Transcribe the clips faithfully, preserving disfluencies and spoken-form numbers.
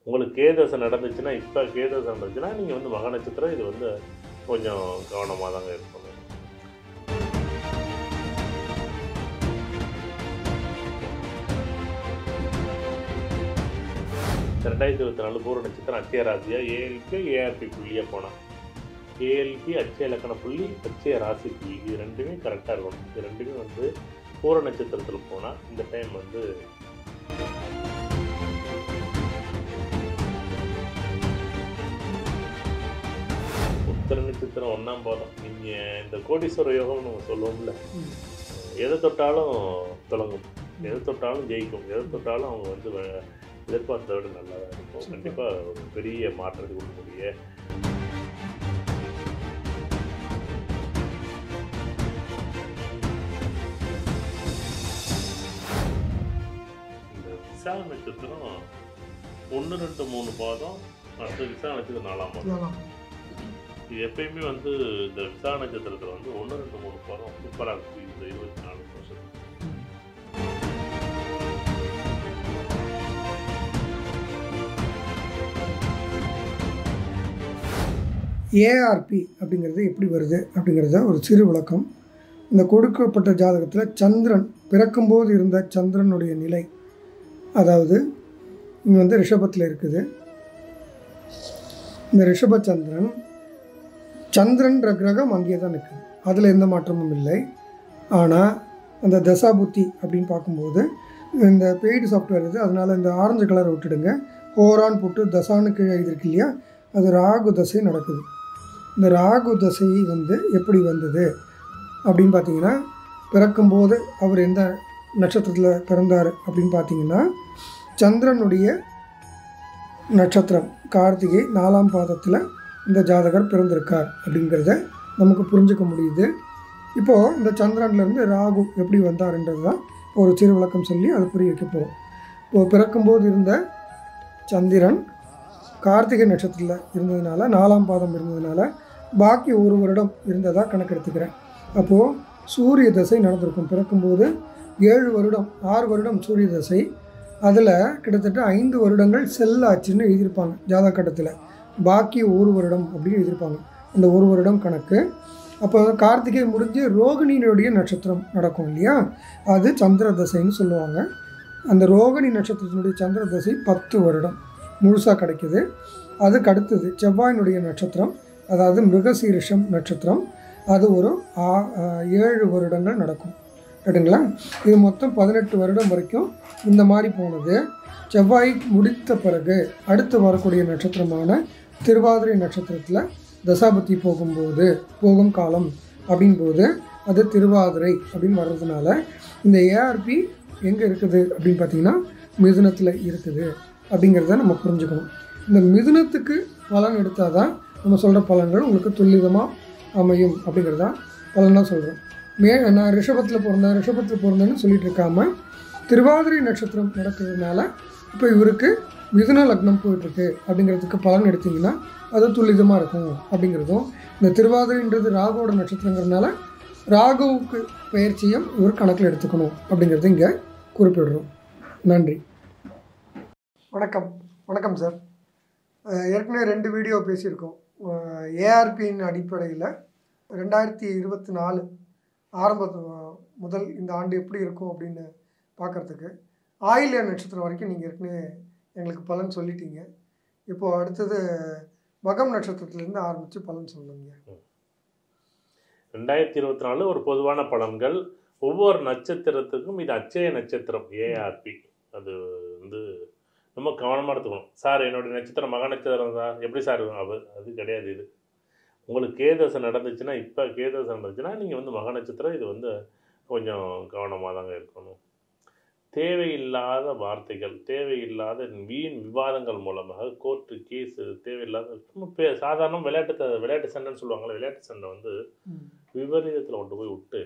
உங்களுக்கு கேதசை நடந்துச்சுன்னா இப்போ கேதசை நடந்துச்சுன்னா நீங்கள் வந்து மக நட்சத்திரம் இது வந்து கொஞ்சம் கவனமாக தாங்க இருக்கணும். ரெண்டாயிரத்தி இருபத்தி நாலு பூர நட்சத்திரம் அச்சய ராசியாக ஏஎல்பி ஏஆர்பி புள்ளியாக போனால் ஏஎல்பி அச்சய இலக்கண புள்ளி அச்சய ராசி புள்ளி இது ரெண்டுமே கரெக்டாக இருக்கணும். இது ரெண்டுமே வந்து பூர நட்சத்திரத்தில் போனால் இந்த டைம் வந்து உத்தர நட்சத்திரம் ஒன்றாம் பாதம். நீங்கள் இந்த கோடீஸ்வர யோகம்னு நம்ம சொல்லுவோம்ல, எதை தொட்டாலும் தொடங்கும், எதை தொட்டாலும் ஜெயிக்கும், எதை தொட்டாலும் அவங்க வந்து எதிர்பார்த்ததை விட நல்லா தான் இருக்கும். கண்டிப்பாக ஒரு பெரிய மாற்றத்தை கொடுக்கக்கூடிய இந்த விசாக நட்சத்திரம் ஒன்று ரெண்டு மூணு பாதம், அடுத்த விசாக நட்சத்திரம் நாலாம் பாதம். இது எப்பயுமே வந்து இந்த விசாக நட்சத்திரத்தில் வந்து ஒன்று ரெண்டு மூணு பாதம் சூப்பராக இருக்குது இந்த இருபத்தி நாலு வருஷம். ஏஆர்பி அப்படிங்கிறது எப்படி வருது அப்படிங்கிறத ஒரு சிறு விளக்கம். இந்த கொடுக்கப்பட்ட ஜாதகத்தில் சந்திரன் பிறக்கும்போது இருந்த சந்திரனுடைய நிலை, அதாவது இங்கே வந்து ரிஷபத்தில் இருக்குது. இந்த ரிஷப சந்திரன் சந்திரன்ற கிரகம் அங்கே தான் இருக்குது, அதில் எந்த மாற்றமும் இல்லை. ஆனால் அந்த தசாபுத்தி அப்படின்னு பார்க்கும்போது இந்த பெய்டு சாஃப்ட்வேர் இருக்குது, அதனால் இந்த ஆரஞ்சு கலரை விட்டுடுங்க. ஹோரான் போட்டு தசான்னு கீழே எழுதிருக்கு இல்லையா, அது ராகு தசை நடக்குது. இந்த ராகு தசை வந்து எப்படி வந்தது அப்படின்னு பார்த்தீங்கன்னா, பிறக்கும்போது அவர் எந்த நட்சத்திரத்தில் பிறந்தார் அப்படின்னு பார்த்தீங்கன்னா, சந்திரனுடைய நட்சத்திரம் கார்த்திகை நாலாம் பாதத்தில் இந்த ஜாதகர் பிறந்திருக்கார் அப்படிங்கிறத நமக்கு புரிஞ்சுக்க முடியுது. இப்போது இந்த சந்திரன்லேருந்து ராகு எப்படி வந்தார்ன்றது தான் ஒரு சிறு விளக்கம் சொல்லி அதை புரிய வைக்க போகிறோம். இப்போது பிறக்கும்போது இருந்த சந்திரன் கார்த்திகை நட்சத்திரத்தில் இருந்ததுனால, நாலாம் பாதம் இருந்ததுனால பாக்கி ஒரு வருடம் இருந்ததாக கணக்கெடுத்துக்கிறேன். அப்போது சூரிய தசை நடந்திருக்கும். பிறக்கும்போது ஏழு வருடம் ஆறு வருடம் சூரிய தசை, அதில் கிட்டத்தட்ட ஐந்து வருடங்கள் செல்லாச்சுன்னு எழுதியிருப்பாங்க ஜாதக கட்டத்தில். பாக்கி ஒரு வருடம் அப்படின்னு எழுதியிருப்பாங்க. அந்த ஒரு வருடம் கணக்கு. அப்போ கார்த்திகை முடிஞ்சு ரோகிணியினுடைய நட்சத்திரம் நடக்கும் இல்லையா, அது சந்திர தசைன்னு சொல்லுவாங்க. அந்த ரோகிணி நட்சத்திரத்தினுடைய சந்திர தசை பத்து வருடம் முழுசாக கிடைக்குது. அதுக்கு அடுத்தது செவ்வாயினுடைய நட்சத்திரம், அதாவது மிருகசீரிஷம் நட்சத்திரம், அது ஒரு ஏழு வருடங்கள் நடக்கும். ரைட்டுங்களா? இது மொத்தம் பதினெட்டு வருடம் வரைக்கும் இந்த மாதிரி போனது. செவ்வாய் முடித்த பிறகு அடுத்து வரக்கூடிய நட்சத்திரமான திருவாதிரை நட்சத்திரத்தில் தசாபதி போகும்போது போகும் காலம் அப்படின்போது அது திருவாதிரை அப்படின்னு வர்றதுனால இந்த ஏஆர்பி எங்கே இருக்குது அப்படின்னு பார்த்தீங்கன்னா மிதுனத்தில் இருக்குது அப்படிங்கிறத நம்ம புரிஞ்சுக்கணும். இந்த மிதுனத்துக்கு பலன் எடுத்தால் தான் நம்ம சொல்கிற பலன்கள் உங்களுக்கு துல்லிதமாக அமையும் அப்படிங்கிறதான் பலனாக சொல்கிறேன். மே நான் ரிஷபத்தில் பிறந்தேன் ரிஷபத்தில் பிறந்தேன்னு சொல்லிட்டு இருக்காம திருவாதிரை நட்சத்திரம் நடக்கிறதுனால இப்போ இவருக்கு மிதுன லக்னம் போயிட்டுருக்கு அப்படிங்கிறதுக்கு பலன் எடுத்திங்கன்னா அது துல்லிதமாக இருக்கும் அப்படிங்கிறதும், இந்த திருவாதிரைன்றது ராகுவோட நட்சத்திரங்கிறதுனால ராகுவுக்கு பயிற்சியும் இவர் கணக்கில் எடுத்துக்கணும் அப்படிங்கிறது இங்கே குறிப்பிடுறோம். நன்றி. வணக்கம். வணக்கம் சார். ஏற்கனவே ரெண்டு வீடியோ பேசியிருக்கோம். ஏஆர்பியின் அடிப்படையில் ரெண்டாயிரத்தி இருபத்தி நாலு ஆரம்ப முதல் இந்த ஆண்டு எப்படி இருக்கும் அப்படின்னு பார்க்குறதுக்கு ஆயில்ய நட்சத்திரம் வரைக்கும் நீங்கள் ஏற்கனவே எங்களுக்கு பலன் சொல்லிட்டீங்க. இப்போது அடுத்தது மகம் நட்சத்திரத்துலேருந்து ஆரம்பித்து பலன் சொல்லுங்க. ரெண்டாயிரத்தி இருபத்தி நாலு ஒரு பொதுவான பலன்கள். ஒவ்வொரு நட்சத்திரத்துக்கும் இது அச்சய நட்சத்திரம் ஏஆர்பி, அது வந்து ரொம்ப கவனமாக எடுத்துக்கணும். சார் என்னுடைய நட்சத்திரம் மக நட்சத்திரம் தான் எப்படி சார் அது அது கிடையாது. இது உங்களுக்கு கேதசை நடந்துச்சுன்னா இப்போ கேதசை நடந்துச்சுன்னா நீங்கள் வந்து மக நட்சத்திரம் இது வந்து கொஞ்சம் கவனமாக தாங்க இருக்கணும். தேவையில்லாத வார்த்தைகள், தேவையில்லாத வீண் விவாதங்கள் மூலமாக கோர்ட்டு கேஸு தேவையில்லாத சும்மா பே சாதாரண விளையாட்டு விளையாட்டு சண்டைன்னு சொல்லுவாங்களே, விளையாட்டு சண்டை வந்து விபரீதத்தில் கொண்டு போய் விட்டு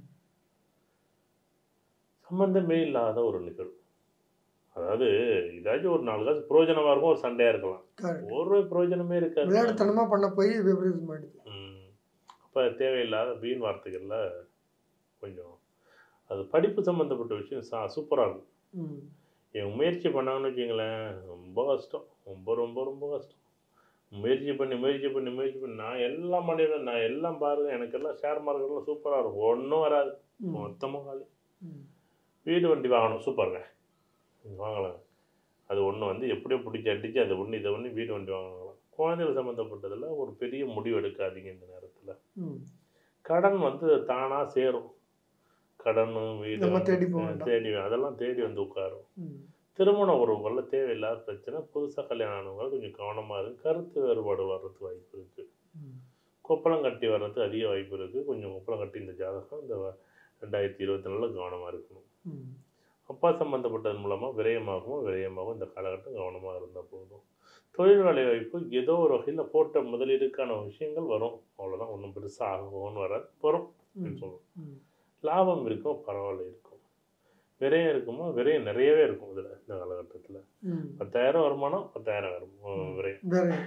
சம்பந்தமே இல்லாத ஒரு நிகழ்வு. அதாவது இதாச்சும் ஒரு நாலு காசு பிரயோஜனமாக இருக்கும், ஒரு சண்டையாக இருக்கலாம், ஒரு பிரயோஜனமே இருக்காது. விளையாட்டுத்தனமாக பண்ண போய் விபரீதம் ஆயிடுது. அப்போ தேவையில்லாத வீண் வார்த்தைகளில் கொஞ்சம் அது படிப்பு சம்மந்தப்பட்ட விஷயம் சா சூப்பராக இருக்கும். என் முயற்சி பண்ணாங்கன்னு வச்சுங்களேன், ரொம்ப கஷ்டம். ரொம்ப ரொம்ப ரொம்ப கஷ்டம். முயற்சி பண்ணி முயற்சி பண்ணி முயற்சி பண்ணி நான் எல்லாம் பண்ணிடுவேன். நான் எல்லாம் பாருங்க, எனக்கு எல்லாம் ஷேர் மார்க்கெட்லாம் சூப்பராக இருக்கும். ஒன்றும் வராது. மொத்தமாக காலி. வீடு வண்டி வாங்கணும், சூப்பருங்க, வாங்கலாம். அது ஒன்று வந்து எப்படியோ பிடிச்சி அடிச்சு அதை ஒன்று இதை ஒன்று வீடு வண்டி வாங்கலாம். குழந்தைகள் சம்மந்தப்பட்டதில் ஒரு பெரிய முடிவு எடுக்காதீங்க இந்த நேரத்தில். கடன் வந்து தானாக சேரும். கடன் வீடு தேடி தேடி அதெல்லாம் தேடி வந்து உட்காரும். திருமண உறவுகளில் தேவையில்லாத பிரச்சனை. புதுசாக கல்யாணம் ஆனவங்க கொஞ்சம் கவனமாக இருக்குது. கருத்து வேறுபாடு வர்றதுக்கு வாய்ப்பு இருக்குது. கொப்பளம் கட்டி வர்றதுக்கு அதிக வாய்ப்பு இருக்குது. கொஞ்சம் கொப்பளம் கட்டி இந்த ஜாதகம் இந்த ரெண்டாயிரத்தி இருபத்தி நாலில் கவனமாக இருக்கணும். அப்பா சம்மந்தப்பட்டது மூலமாக விரயமாகவும் விரயமாகவும் இந்த காலகட்டம் கவனமாக இருந்தால் போதும். தொழில் வேலை வாய்ப்பு ஏதோ ஒரு வகையில் போட்ட முதலீடுக்கான விஷயங்கள் வரும். அவ்வளோதான், ஒன்றும் பெருசாக ஆகும்னு வராது, வரும் அப்படின்னு சொல்லுவோம். லாபம் இருக்கும், பரவாயில்ல இருக்கும். விரயம் இருக்குமோ, விரயம் நிறையவே இருக்கும் இதில் இந்த காலகட்டத்தில். பத்தாயிரம் வருமானம், பத்தாயிரம் வரும் விரயம்.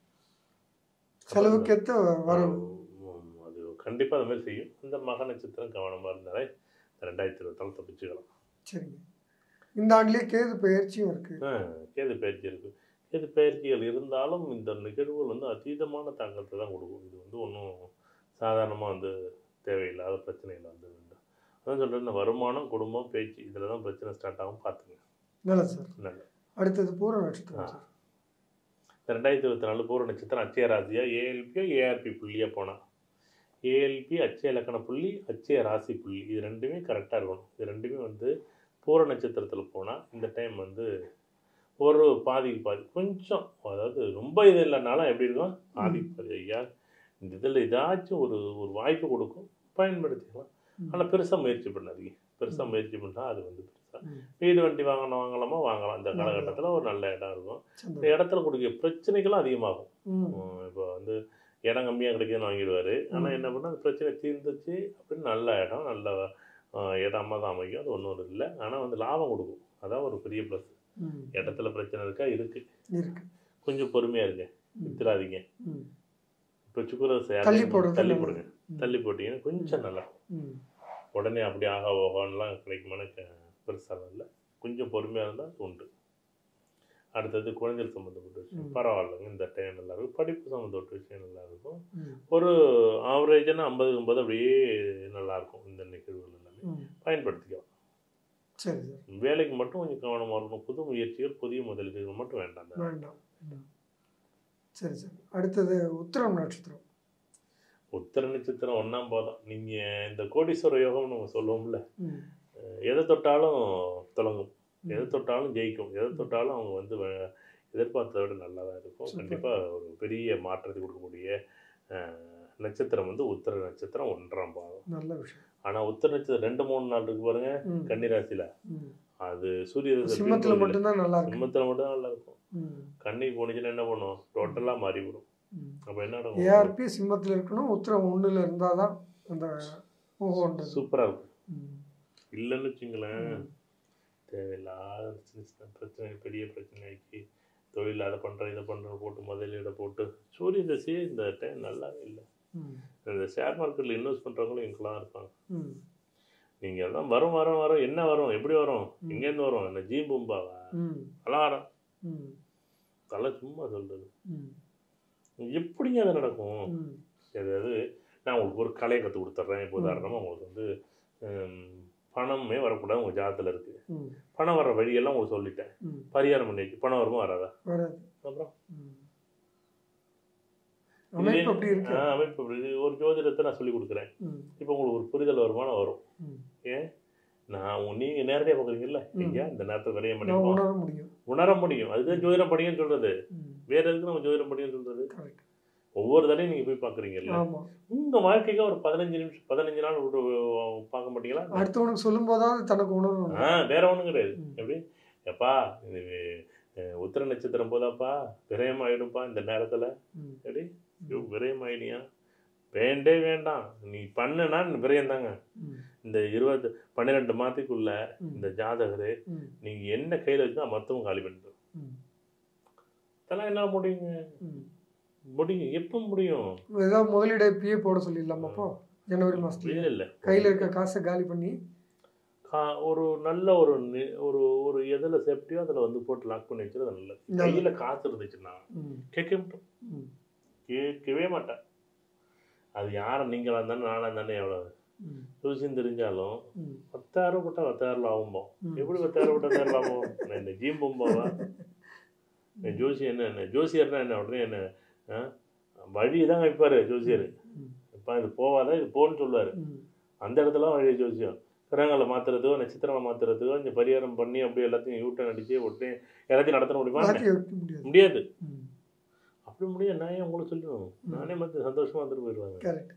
செலவுக்கேற்ற வரும். அது கண்டிப்பாக அது மாதிரி செய்யும். இந்த மக நட்சத்திரம் கவனமாக இருந்தாலே ரெண்டாயிரத்தி இருபத்தாலு தப்பிச்சுக்கலாம். சரிங்க. இந்த ஆண்டுலேயே கேது பயிற்சியும் இருக்குது. ஆ கேது பயிற்சி இருக்குது. கேது பயிற்சிகள் இருந்தாலும் இந்த நிகழ்வுகள் வந்து அதீதமான தாக்கத்தை தான் கொடுக்கும். இது வந்து ஒன்றும் சாதாரணமாக வந்து தேவையில்லாத பிரச்சனைகள் வந்து வேண்டும். அதான் சொல்கிறேன், இந்த வருமானம், குடும்பம், பேச்சு இதில் தான் பிரச்சனை ஸ்டார்ட் ஆகும், பார்த்துங்க. நல்லது சார். நல்லது. அடுத்தது பூர நட்சத்திரம். இந்த ரெண்டாயிரத்தி இருபத்தி நாலு பூர நட்சத்திரம் அச்சய ராசியா ஏஎல்பியோ ஏஆர்பி புள்ளியாக போனால், ஏஎல்பி அச்சய இலக்கண புள்ளி, அச்சய ராசி புள்ளி, இது ரெண்டுமே கரெக்டாக இருக்கணும். இது ரெண்டுமே வந்து பூர நட்சத்திரத்தில் போனால் இந்த டைம் வந்து ஒரு பாதிக்கு பாதி கொஞ்சம், அதாவது ரொம்ப இது இல்லைனாலும் எப்படி இருக்கும், பாதிக்கு பாதி. ஐயா இந்த இதில் ஏதாச்சும் ஒரு ஒரு வாய்ப்பு கொடுக்கும், பயன்படுத்திக்கலாம். ஆனால் பெருசாக முயற்சி பண்ணாதீங்க. பெருசாக முயற்சி பண்ணால் அது வந்து பெருசாக வீடு வண்டி வாங்கணும் வாங்கலாமா வாங்கலாம். இந்த காலகட்டத்தில் ஒரு நல்ல இடம் இருக்கும். இந்த இடத்துல கொடுக்க பிரச்சனைகளும் அதிகமாகும். இப்போ வந்து இடம் கம்மியாக கிடைக்குதுன்னு வாங்கிடுவார். ஆனால் என்ன பண்ணால் அந்த பிரச்சனை தீர்ந்துச்சு அப்படின்னு நல்ல இடம் நல்ல இடமா தான் அமைக்கும். அது ஒன்றும் இல்லை. ஆனால் வந்து லாபம் கொடுக்கும். அதான் ஒரு பெரிய ப்ளஸ். இடத்துல பிரச்சனை இருக்கா, இருக்கு, கொஞ்சம் பொறுமையாக இருக்கு, வித்துறாதீங்க. இப்போ சுக்குர தள்ளி தள்ளி போடுங்க. தள்ளி போட்டிங்கன்னா கொஞ்சம் நல்லா உடனே அப்படி ஆகா ஓகான்லாம் கிடைக்குமான பெருசாக இல்லை. கொஞ்சம் பொறுமையாக இருந்தால் உண்டு. அடுத்தது குழந்தைகள் சம்மந்தப்பட்ட விஷயம் பரவாயில்லைங்க, இந்த டைம் நல்லா இருக்கும். படிப்பு சம்மந்தப்பட்ட விஷயம் நல்லா இருக்கும். ஒரு ஆவரேஜான ஐம்பது ஐம்பது அப்படியே நல்லாயிருக்கும். இந்த நிகழ்வுகள் எல்லாமே பயன்படுத்திக்கலாம். சரி சார். வேலைக்கு மட்டும் கொஞ்சம் கவனமாக இருக்கணும். புது முயற்சிகள் புதிய முதலீடுகள் மட்டும் வேண்டாம் வேண்டாம். சரி சார். அடுத்தது உத்திரம் நட்சத்திரம். உத்திர நட்சத்திரம் ஒன்றாம் போதும். நீங்கள் இந்த கோடீஸ்வர யோகம்னு நம்ம சொல்லுவோம்ல, எதை தொட்டாலும் தொடங்கும், எதை தொட்டாலும் ஜெயிக்கும், எதை தொட்டாலும் அவங்க வந்து எதிர்பார்த்ததை விட நல்லா தான் இருக்கும். கண்டிப்பாக ஒரு பெரிய மாற்றத்தை கொடுக்கக்கூடிய நட்சத்திரம் வந்து உத்திர நட்சத்திரம் ஒன்றாம் பாதம். நல்ல விஷயம். ஆனால் உத்திர நட்சத்திரம் ரெண்டு மூணு நாள் இருக்கு பாருங்க கன்னிராசியில், அது சூரிய சிம்மத்தில் மட்டும்தான் நல்லா இருக்கும். சிம்மத்தில் மட்டும் நல்லா இருக்கும். கன்னிக்கு போனிச்சுன்னா என்ன பண்ணும், டோட்டலாக மாறிவிடும். அப்போ என்ன நடக்கும், ஏஆர்பி சிம்மத்தில் இருக்கணும், உத்திரம் ஒன்றில் இருந்தால் தான் அந்த சூப்பராக இருக்கும். இல்லைன்னு வச்சுங்களேன், தேவையில்லாத சின்ன சின்ன பிரச்சனை, பெரிய பிரச்சனைக்கு தொழில் அதை பண்ணுறேன் இதை பண்ணுறேன் போட்டு முதலீடை போட்டு சூரிய தசையே இந்த டைம் நல்லாவே இல்லை. இந்த ஷேர் மார்க்கெட்டில் இன்வெஸ்ட் பண்ணுறவங்களும் எங்கெல்லாம் இருப்பாங்க. நீங்கள் எல்லாம் வரும் வரும் வரும் என்ன வரும், எப்படி வரும், எங்கேருந்து வரும், என்ன ஜீ பூம்பாவா அலாரம் தலை சும்மா சொல்கிறது, எப்படிங்க அது நடக்கும். அதாவது நான் உங்களுக்கு ஒரு கலையை கற்றுக் கொடுத்துட்றேன். இப்போ உதாரணமாக உங்களுக்கு வந்து பணமே வரக்கூடாது உங்கள் ஜாதத்தில் இருக்குது, பணம் வர்ற வழியெல்லாம் உங்களுக்கு சொல்லிட்டேன், பரிகாரம் பண்ணி வச்சு பணம் வருமா வராதா, அப்புறம் அமைப்பு அப்படி ஒரு ஜோதிடத்தை நான் சொல்லி கொடுக்குறேன். இப்போ உங்களுக்கு ஒரு புரிதல் வருமானம் வரும். ஏன் நான் நீங்கள் நேரடியாக பார்க்குறீங்கல்ல, எங்கேயா இந்த நேரத்தில் விரையம் பண்ணி உணர முடியும். அதுதான் ஜோதிடம் படிங்கன்னு சொல்கிறது. வேற எதுக்கு நம்ம ஜோதிடம் படிங்கன்னு சொல்கிறது? ஒவ்வொரு தடையும் நீங்கள் போய் பார்க்குறீங்கல்ல, உங்கள் வாழ்க்கைக்கு ஒரு பதினஞ்சு நிமிஷம் பதினஞ்சு நாள் பார்க்க மாட்டீங்களா? அடுத்தவனுக்கு சொல்லும் போதாவது தனக்கு உணர்வு. ஆ வேற ஒன்றும் கிடையாது. எப்படி எப்பா இது உத்திர நட்சத்திரம் போதாப்பா விரயம் ஆகிடும்ப்பா இந்த நேரத்தில், எப்படி விரயம் ஆகினியா, வேண்டே வேண்டாம், நீ பண்ணுனா விரயம் தாங்க. இந்த இருபது பன்னிரெண்டு மாதத்துக்குள்ள இந்த ஜாதகரு நீங்கள் என்ன கையில் வச்சுன்னா மொத்தமும் காலி பண்ணிட்டு அதெல்லாம் என்ன முடியுங்க, முடியும். எப்போ முடியும்? ஏதாவது முதலீடு இப்பயே போட சொல்லிடலாமாப்போ ஜனவரி மாதத்துல? இல்லை இல்லை, கையில் இருக்க காசை காலி பண்ணி கா ஒரு நல்ல ஒரு நி- ஒரு ஒரு எதில் சேஃப்டியோ அதில் வந்து போட்டு லாக் பண்ணி வச்சுருது நல்லது. கையில் காசு இருந்துச்சுன்னா ம் கேட்க மாட்டோம், ம் கேட்கவே மாட்டேன். அது யாரை நீங்களாக இருந்தாலும் நானாக இருந்தானே எவ்வளோ ம் ஜோசியம் தெரிஞ்சாலும் ம் பத்தாயிரம் போட்டால் பத்தாயிரம் ஆகும்போம். ம். எப்படி பத்தாயிரம் போட்டால் பத்தாயிரம் ஆகும்? நான் என்ன ஜீம் போம்போவா? என் ஜோசியம் என்ன என்ன ஜோசியர்னா என்ன உடனே என்ன ஆ? வழி தான் வைப்பார் ஜோசியர். ம் இப்போ இது போவாதான் இது போன்னு சொல்லுவார். ம் அந்த இடத்துல வழி ஜோசியம் கிரகங்களை மாற்றுறதுக்கோ நட்சத்திரங்களை மாற்றுறதுக்கோ இந்த பரிகாரம் பண்ணி அப்படியே எல்லாத்தையும் யூட்டன் அடித்து உடனே எல்லாத்தையும் நடத்த முடியுமா? மாற்றி வைக்க முடியாது. முடியாது. ம் அப்படி முடியாது. நான் ஏன் உங்களுக்கு சொல்லணும்? நானே மற்ற சந்தோஷமாக வந்துட்டு போயிடுவாங்க. கரெக்ட்.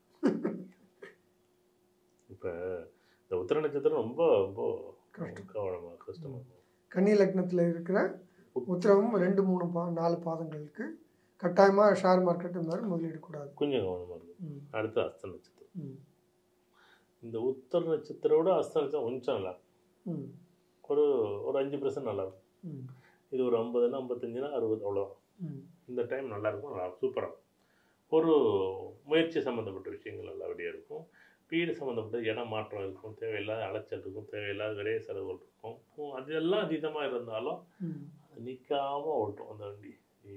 இப்போ இந்த உத்திர நட்சத்திரம் ரொம்ப ரொம்ப கஷ்டம். கவனமாக கஷ்டமாக கன்னி லக்னத்தில் இருக்கிற உத்திரமும் ரெண்டு மூணு பா நாலு பாதங்களுக்கு கட்டாயமாக ஷேர் மார்க்கெட் இந்த மாதிரி முதலீடு கூடாது. கொஞ்சம் கவனமாக இருக்கும். ம் அடுத்து அஸ்த நட்சத்திரம். ம் இந்த உத்தர நட்சத்திரோட அஸ்த நட்சத்திரம் கொஞ்சம் நல்லா இருக்கும். ம் ஒரு ஒரு அஞ்சு பர்சன்ட் நல்லா இருக்கும். ம் இது ஒரு ஐம்பதுனா ஐம்பத்தஞ்சுனா அறுபது அவ்வளோ. ம் இந்த டைம் நல்லா இருக்கும், நல்லா சூப்பராக இருக்கும். ஒரு முயற்சி சம்மந்தப்பட்ட விஷயங்கள் நல்லபடியாக இருக்கும். வீடு சம்மந்தப்பட்ட இடம் மாற்றம் இருக்கும், தேவையில்லாத அலைச்சல் இருக்கும், தேவையில்லாத விரைய செலவுகள் இருக்கும். அதெல்லாம் அதிகமாக இருந்தாலும் ம் அது நிற்காமல் ஓட்டும் அந்த வண்டி.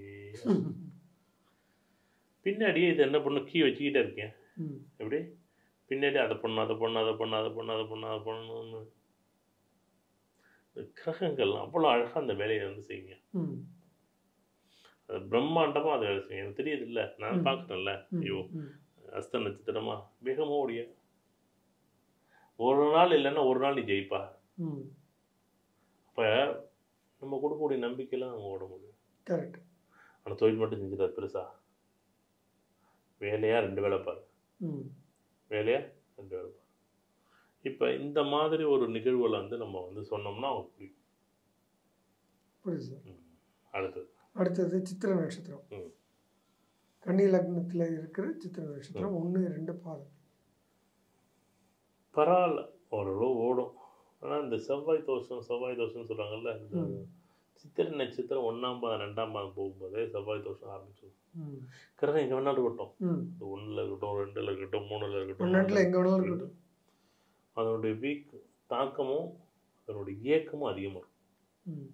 பின்னாடியே இது என்ன பண்ணும், கீ வச்சுக்கிட்டே இருக்கேன். ம் எப்படி பின்னாடி அதை பண்ணணும் அதை பண்ணணும் அதை பண்ணணும் அதை பண்ணணும் அதை பண்ணணும் அதை பண்ணணும்னு இந்த கிரகங்கள்லாம் அவ்வளோ அழகாக அந்த வேலையை வந்து செய்யுங்க. ம் அது பிரம்மாண்டமாக அதை வேலை செய்யும். எனக்கு தெரியுது இல்லை, நான் பார்க்குறேன்ல. ஐயோ ம் அஸ்த நட்சத்திரமா வேகமாக ஓடிய ஒரு நாள் இல்லைன்னா ஒரு நாள் நீ ஜெயிப்பா. ம் அப்போ நம்ம கொடுக்கக்கூடிய நம்பிக்கையெல்லாம் நம்ம ஓட முடியும். கரெக்ட். ஆனால் தொழில் மட்டும் செஞ்சுட்டார் பெருசா, வேலையாக ரெண்டு வேலை பாரு, ம் வேலையாக ரெண்டு வேலை பாரு. இப்போ இந்த மாதிரி ஒரு நிகழ்வுகளை வந்து நம்ம வந்து சொன்னோம்னா அவங்க பிடிக்கும். புரியுது சார். ம். அடுத்தது அடுத்தது சித்திரை நட்சத்திரம். ம் கன்னி லக்னத்தில் இருக்கிற சித்திரை நட்சத்திரம் ஒன்று ரெண்டு பாதம். பரவாயில்ல, ஓரளவு ஓடும். ஆனால் இந்த செவ்வாய் தோஷம் செவ்வாய் தோஷம்னு சொல்கிறாங்கல்ல, இந்த ம் சித்திரை நட்சத்திரம் ஒன்றாம் பாதம் ரெண்டாம் பாதம் போகும்போதே செவ்வாய் தோஷம் ஆரம்பிச்சிடும். ம் கிரகம் எங்கே வேணாலும் இருக்கட்டும், ம் ஒன்றில் இருக்கட்டும், ரெண்டில் இருக்கட்டும், மூணில் இருக்கட்டும், ஒன்னாட்டில் எங்கே வேணாலும் இருக்கட்டும். அதனுடைய வீக் தாக்கமும் அதனுடைய இயக்கமும் அதிகமாக இருக்கும். ம்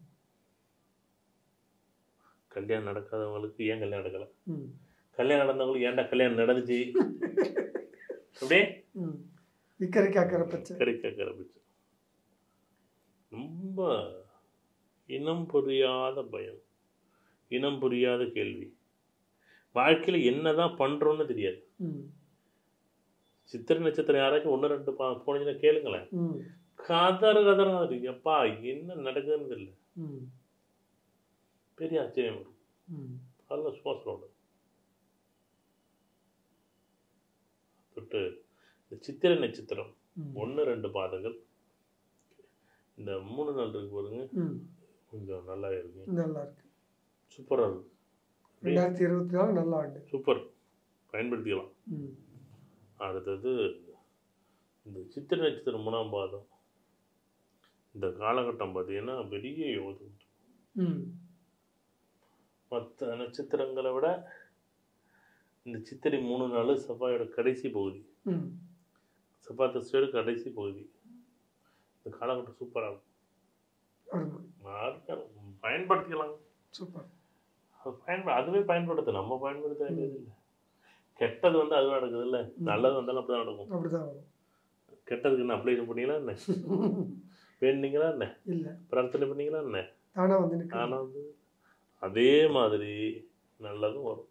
கல்யாணம் நடக்காதவங்களுக்கு ஏன் கல்யாணம் நடக்கலை, ம் கல்யாணம் நடந்தவங்களுக்கு ஏன்டா கல்யாணம் நடந்துச்சு, அப்படியே ம் இக்கரை காக்கிற பச்சை. கறிக்க கரபிச்சு. ரொம்ப இனம் புரியாத பயம், இனம் புரியாத கேள்வி, வாழ்க்கையில் என்ன தான் பண்ணுறோன்னு தெரியாது. ம் சித்திரை நட்சத்திரம் யாராச்சும் ஒன்று ரெண்டு பா போனீங்கன்னா கேளுங்களேன், ம் கதறு கதறா இருக்கு. எப்பா என்ன நடக்குதுன்னு தெரியல, ம் பெரிய ஆச்சரியம் வரும். ம் அதெல்லாம் சும்மா சொல்லணும். தொட்டு இந்த சித்திரை நட்சத்திரம் ம் ஒன்று ரெண்டு பாதங்கள், இந்த மூணு நாள் இருக்கு பாருங்க, ம் கொஞ்சம் நல்லா இருக்கு, நல்லா இருக்கு. சூப்பராக இருக்கு. ரெண்டாயிரத்தி இருபத்தி நாலு நல்ல ஆண்டு. சூப்பர், பயன்படுத்திக்கலாம். ம் அடுத்தது இந்த சித்திரை நட்சத்திரம் மூணாம் பாதம், இந்த காலகட்டம் பார்த்தீங்கன்னா பெரிய யோகம். ம் மற்ற நட்சத்திரங்களை விட இந்த சித்திரை மூணு நாள் செவ்வாயோட கடைசி பகுதி, ம் செவ்வாய் தசையோட கடைசி பகுதி, இந்த காலகட்டம் சூப்பராக இருக்கும். அருமை. பயன்படுத்திக்கலாம். சூப்பர். அது பயன்ப அதுவே பயன்படுத்த நம்ம பயன்படுத்த வேண்டியது இல்லை. கெட்டது வந்து அதுவே நடக்குது இல்லை, நல்லது வந்தாலும் அப்படி தான் நடக்கும். அப்படிதான் வரும். கெட்டதுக்கு என்ன அப்ளை பண்ணீங்களா என்ன, வேணுனீங்களா என்ன, இல்லை பிரார்த்தனை பண்ணீங்களா என்ன, தானா வந்து நிற்க. ஆனால் வந்து அதே மாதிரி நல்லதும் வரும்.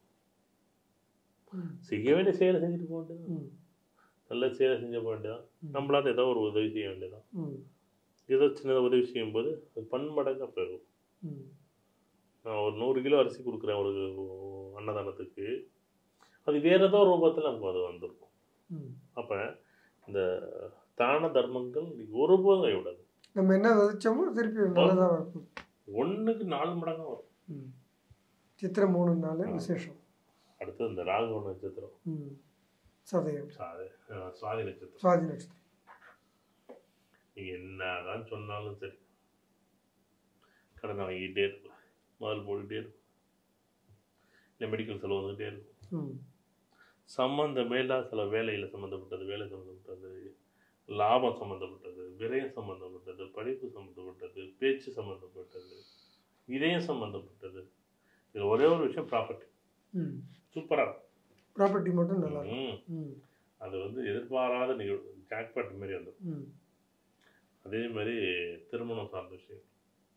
செய்ய வேண்டிய செயலை செஞ்சுட்டு போக வேண்டியதான், நல்ல செயலை செஞ்ச போக வேண்டியதான். நம்மளால ஏதோ ஒரு உதவி செய்ய வேண்டியதான். ஏதோ சின்னதாக உதவி செய்யும்போது அது பன்மடங்காக போயிடும். நான் ஒரு நூறு கிலோ அரிசி கொடுக்குறேன் ஒரு அன்னதானத்துக்கு, அது வேறு ஏதோ ரூபத்தில் நமக்கு அது வந்துருக்கும். அப்போ இந்த தான தர்மங்கள் ஒருபோதும் கைவிடாது. நம்ம என்ன விதைச்சோமோ திருப்பி நல்லதாக இருக்கும். ஒன்றுக்கு நாலு மடங்காக வரும். சித்திரை மூணு நாள் விசேஷம். அடுத்து இந்த ராகு நட்சத்திரம், சதயம், சாதி சுவாதி நட்சத்திரம். சுவாதி நட்சத்திரம் நீங்கள் என்னதான் சொன்னாலும் சரி, கடன் வாங்கிக்கிட்டே இருக்கும், முதல் போட்டுக்கிட்டே இருக்கும், இல்லை மெடிக்கல் செலவு வந்துக்கிட்டே இருக்கும், சம்மந்தமே இல்லாத சில வேலையில் சம்மந்தப்பட்டது, வேலை சம்மந்தப்பட்டது, லாபம் சம்மந்தப்பட்டது, விரயம் சம்மந்தப்பட்டது, படிப்பு சம்மந்தப்பட்டது, பேச்சு சம்மந்தப்பட்டது, இதயம் சம்மந்தப்பட்டது. இது ஒரே ஒரு விஷயம் ப்ராப்பர்ட்டி. ம் சூப்பராக இருக்கும். ப்ராப்பர்ட்டி மட்டும் நல்லா இருக்கும். ம் ம் அது வந்து எதிர்பாராத நிகழ்வு, ஜாக்பாட் மாரி வந்து. ம் அதே மாதிரி திருமணம் சார்ந்த விஷயம்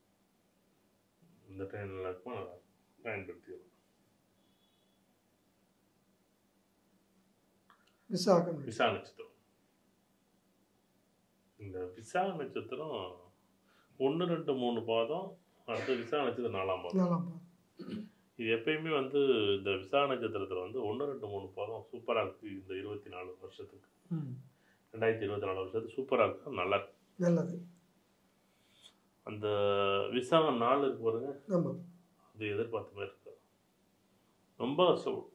இந்த டைம் நல்லா இருக்குமா, நல்லா இருக்கும், பயன்படுத்திக்கலாம். விசாகம் விசா நட்சத்திரம். இந்த விசா நட்சத்திரம் ஒன்று ரெண்டு மூணு பாதம், அடுத்த விசா நட்சத்திரம் நாலாம் பாதம். நாலாம் பாதம். இது எப்பயுமே வந்து இந்த விசா நட்சத்திரத்தில் வந்து ஒன்று ரெண்டு மூணு பாதம் சூப்பராக இருக்குது. இந்த இருபத்தி நாலு வருஷத்துக்கு ம் ரெண்டாயிரத்தி இருபத்தி நாலு வருஷத்துக்கு சூப்பராக இருக்கு, நல்லா இருக்கு. நல்லது. அந்த விசாகம் நாள் இருக்கு பாருங்க, ஆமாம். அது எதிர்பார்த்த மாதிரி இருக்கு. ரொம்ப கஷ்டப்படும்.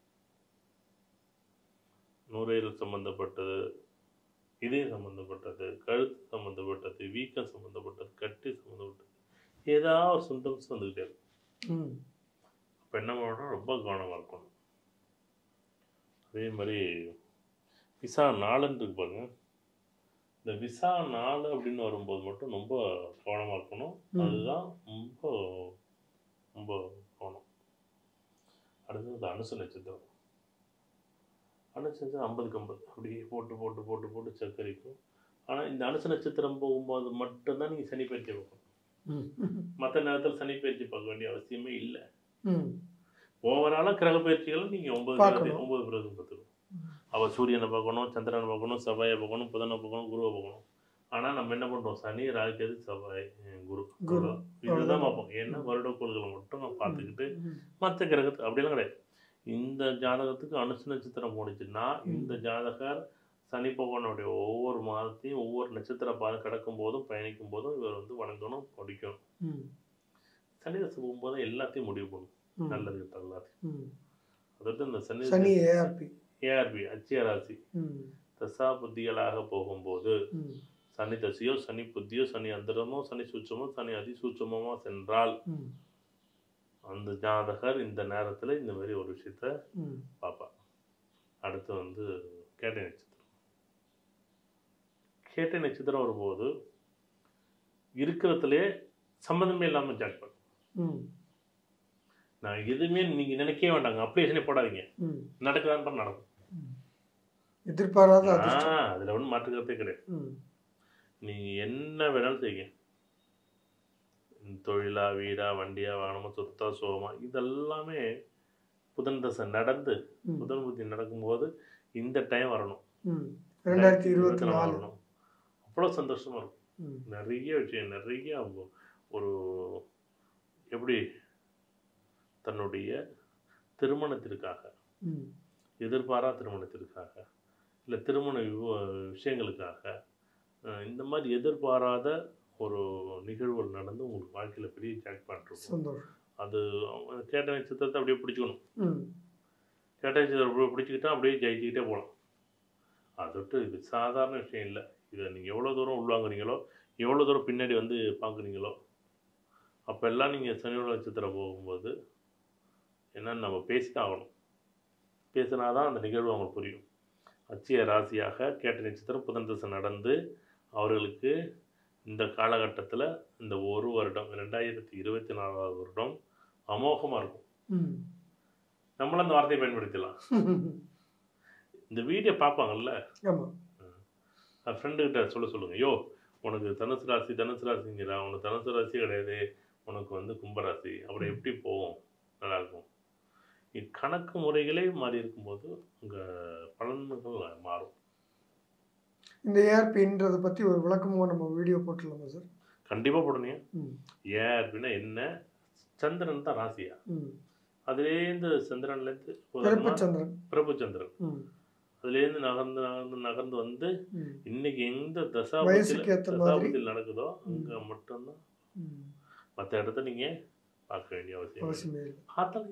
நுரையீரல் சம்மந்தப்பட்டது, இதயம் சம்மந்தப்பட்டது, கழுத்து சம்மந்தப்பட்டது, வீக்கம் சம்மந்தப்பட்டது, கட்டி சம்மந்தப்பட்டது, ஏதாவது ஒரு சிம்டம்ஸ் வந்துக்கிட்டே இருக்கும். ம் அப்போ என்ன பண்ணணும், ரொம்ப கவனமாக இருக்கணும். அதே மாதிரி விசா நாலுன்னு இருக்கு பாருங்க, இந்த விசா நாலு அப்படின்னு வரும்போது மட்டும் ரொம்ப கவனமாக இருக்கணும். அதுதான் ரொம்ப ரொம்ப கவனம். அடுத்தது அனுச நட்சத்திரம். அனுச நட்சத்திரம் ஐம்பதுக்கு ஐம்பது அப்படியே போட்டு போட்டு போட்டு போட்டு சக்கரிக்கும். ஆனால் இந்த அனுச நட்சத்திரம் போகும்போது மட்டும்தான் நீங்கள் சனி பயிற்சி பார்க்கணும். மற்ற நேரத்தில் சனி பயிற்சி பார்க்க வேண்டிய அவசியமே இல்லை. ஓவராலாக கிரக பயிற்சிகளை நீங்கள் ஒன்பது கிரகத்தை ஒன்பது கிரகம் பார்த்துக்கணும். அவள் சூரியனை பார்க்கணும், சந்திரனை பார்க்கணும், செவ்வாயை பார்க்கணும், புதனை பார்க்கணும், குருவை பார்க்கணும். ஆனால் நம்ம என்ன பண்ணுறோம், சனி, ராகு, செவ்வாய், குரு குரு இதுதான் பார்ப்போம். ஏன்னா வருடக்கோள்களை மட்டும் நம்ம பார்த்துக்கிட்டு மற்ற கிரகத்தை அப்படிலாம் கிடையாது. இந்த ஜாதகத்துக்கு அனுச நட்சத்திரம் போணுச்சுன்னா இந்த ஜாதகர் சனி பகவானுடைய ஒவ்வொரு மாதத்தையும் ஒவ்வொரு நட்சத்திர பாதை கிடக்கும் போதும் பயணிக்கும் போதும் இவர் வந்து வணங்கணும், படிக்கணும். சனி தசை போகும்போது எல்லாத்தையும் முடிவு பண்ணும், நல்லது கிட்ட எல்லாத்தையும். அதாவது இந்த சனி சனி ஏஆர்பி ஏஆர்பி அச்சிய ராசி தசா புத்திகளாக போகும்போது சனி தசையோ சனி புத்தியோ சனி அந்தரமோ சனி சூட்சமோ சனி அதிசூட்சமோ சென்றால் அந்த ஜாதகர் இந்த நேரத்தில் இந்த மாதிரி ஒரு விஷயத்த பார்ப்பார். அடுத்து வந்து கேட்டை நட்சத்திரம். கேட்டை நட்சத்திரம் வரும்போது இருக்கிறதுலே சம்மந்தமே இல்லாமல் ஜாக்பாட். நான் எதுவுமே நீங்க நினைக்கவே வேண்டாங்க, அப்ளிகேஷனே போடாதீங்க, நடக்குதான்னு நடக்கும். எதிர்பாராத அதுல ஒன்றும் மாற்றுக்கிறதே கிடையாது. நீங்க என்ன வேணாலும் செய்யுங்க, தொழிலா வீடா வண்டியா வாகனமா சொத்தா சோகமா இதெல்லாமே புதன் தசை நடந்து புதன் புத்தி நடக்கும்போது இந்த டைம் வரணும், ரெண்டாயிரத்தி இருபத்தி நாலு வரணும். அவ்வளோ சந்தோஷமா இருக்கும். நிறைய விஷயம், நிறைய ஒரு எப்படி தன்னுடைய திருமணத்திற்காக, எதிர்பாரா திருமணத்திற்காக, இல்லை திருமண விஷயங்களுக்காக, இந்த மாதிரி எதிர்பாராத ஒரு நிகழ்வுகள் நடந்து உங்களுக்கு வாழ்க்கையில் பெரிய ஜாக்பாட் இருக்கும். அது கேட்ட நட்சத்திரத்தை அப்படியே பிடிச்சிக்கணும். கேட்ட நட்சத்திரம் அப்படியே பிடிச்சிக்கிட்டா அப்படியே ஜெயிச்சுக்கிட்டே போகலாம். அதொட்டு இது சாதாரண விஷயம் இல்லை. இதை நீங்கள் எவ்வளோ தூரம் உள்வாங்குறீங்களோ, எவ்வளோ தூரம் பின்னாடி வந்து பார்க்குறீங்களோ, அப்போ எல்லாம் நீங்கள் சனியோட நட்சத்திரம் போகும்போது என்னன்னு நம்ம பேசிதான் ஆகணும். பேசினா தான் அந்த நிகழ்வு அவங்களுக்கு புரியும். அச்சிய ராசியாக கேட்ட நட்சத்திரம் புதன் தசை நடந்து அவர்களுக்கு இந்த காலகட்டத்தில் இந்த ஒரு வருடம் ரெண்டாயிரத்தி இருபத்தி நாலாவது வருடம் அமோகமாக இருக்கும். நம்மளும் அந்த வார்த்தையை பயன்படுத்தலாம். இந்த வீடியோ பார்ப்பாங்கல்ல, ஃப்ரெண்டுக்கிட்ட சொல்ல சொல்லுங்கள், யோ உனக்கு தனுசு ராசி தனுசு ராசிங்கிறா, உனக்கு தனுசு ராசி கிடையாது, உனக்கு வந்து கும்பராசி, அப்படி எப்படி போகும், நல்லாயிருக்கும். கணக்கு முறைகளே மாறி இருக்கும்போது உங்கள் பலன்கள் மாறும். இந்த ஏஆர்பின்றதை பற்றி ஒரு விளக்கமாக நம்ம வீடியோ போட்டுடலாமா சார்? கண்டிப்பாக போடணுங்க. ஏஆர்பின்னா என்ன, சந்திரன் தான் ராசியா, அதுலேருந்து சந்திரன்லேருந்து சந்திரன் பிரபு சந்திரன் அதுலேருந்து நகர்ந்து நகர்ந்து நகர்ந்து வந்து இன்னைக்கு எந்த தசாபதியில் நடக்குதோ அங்கே மட்டும்தான். மற்ற இடத்த நீங்கள் பார்க்க வேண்டிய அவசியம் பார்த்தாலே.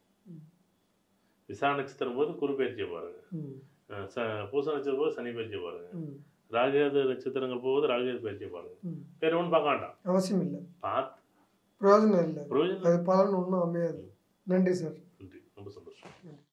விசா நட்சத்திரம் போது குரு பயிற்சியை பாருங்க, பூச நட்சத்திரம் போது சனி பயிற்சியை பாருங்க, ராகுகேது நட்சத்திரங்கள் போகுது ராகுகேது பயிற்சியை பாருங்க. வேற ஒன்றும் பார்க்க வேண்டாம், அவசியம் இல்லை, பார்த்து பிரயோஜனம் இல்லை, பிரயோஜனம் அது பலன் ஒன்றும் அமையாது. நன்றி சார். நன்றி, ரொம்ப சந்தோஷம்.